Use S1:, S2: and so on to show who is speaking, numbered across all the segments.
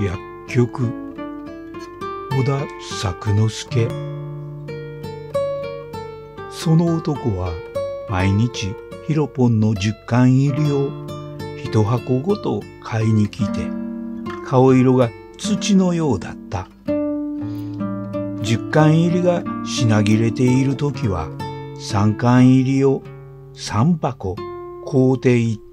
S1: 薬局小田作之助。その男は毎日ヒロポンの10貫入りを一箱ごと買いに来て、顔色が土のようだった。10貫入りが品切れているときは3貫入りを3箱買うていった。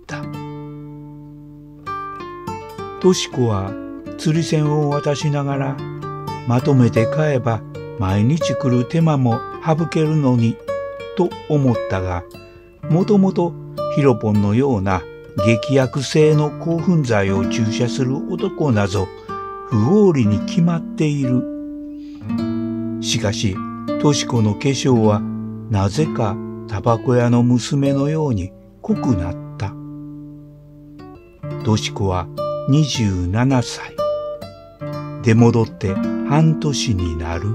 S1: とし子は釣り銭を渡しながら、まとめて買えば毎日来る手間も省けるのにと思ったが、もともとヒロポンのような劇薬性の興奮剤を注射する男なぞ不合理に決まっている。しかしとし子の化粧はなぜかタバコ屋の娘のように濃くなった。とし子は27歳。出戻って半年になる。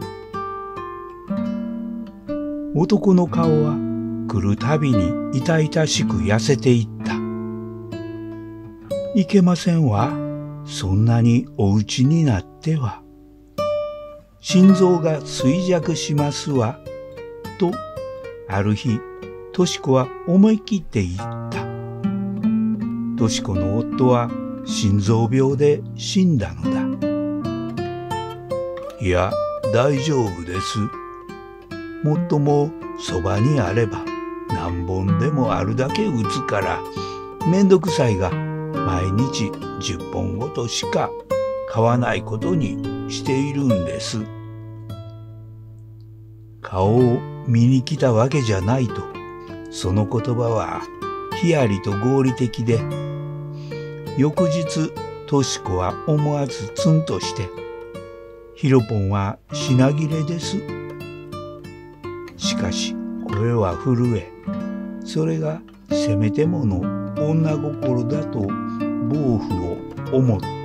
S1: 男の顔は来るたびに痛々しく痩せていった。いけませんわ、そんなにお打ちになっては。心臓が衰弱しますわ、とある日、とし子は思い切って言った。とし子の夫は心臓病で死んだのだ。いや、大丈夫です。もっともそばにあれば何本でもあるだけ打つから、めんどくさいが毎日10本ごとしか買わないことにしているんです。顔を見に来たわけじゃないと、その言葉はひやりと合理的で、翌日とし子は思わずツンとして、ヒロポンは品切れです。しかし声は震え、それがせめてもの女心だと暴夫を思った。